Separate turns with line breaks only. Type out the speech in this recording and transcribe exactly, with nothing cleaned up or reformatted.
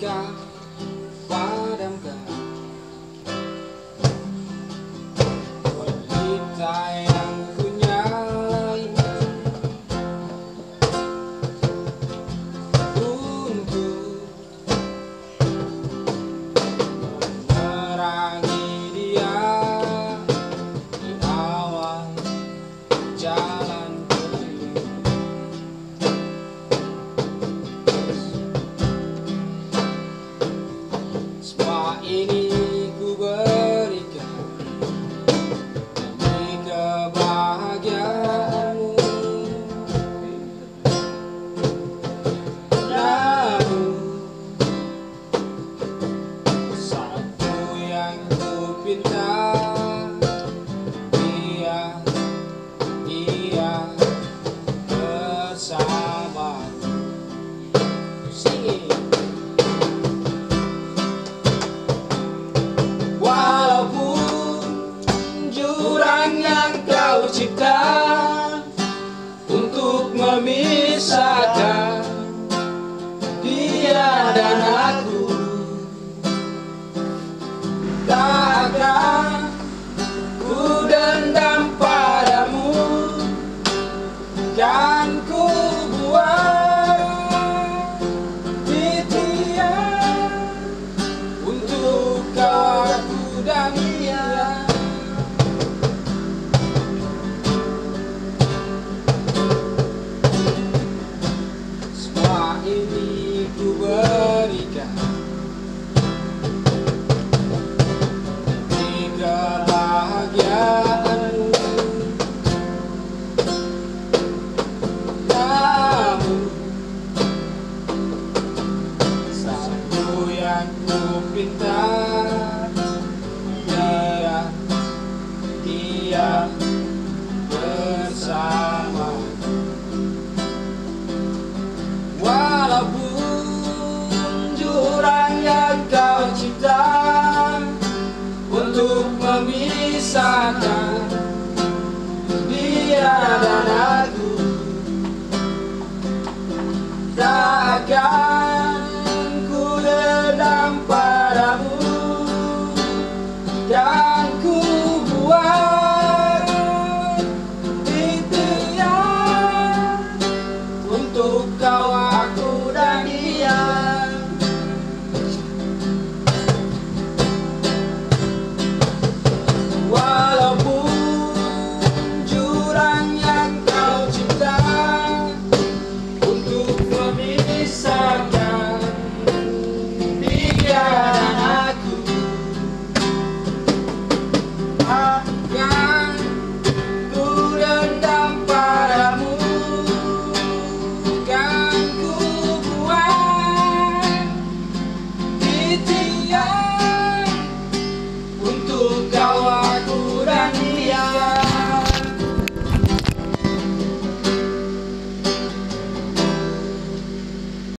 kau padamkan pelita yang ku nyalai untuk menerangi dia di awal jalan. Semua ini ku berikan demi kebahagiaanmu. Namun satu yang ku pinta, biar dia bersamaku. Sing. Walaupun jurang yang kau cipta untuk memisahkan dia dan aku, tak akan ku dendam padamu, kan ku buat titian untuk kau dan dia. Semua ini ku berikan demi kebahagiaanmu. Namun satu yang ku pinta,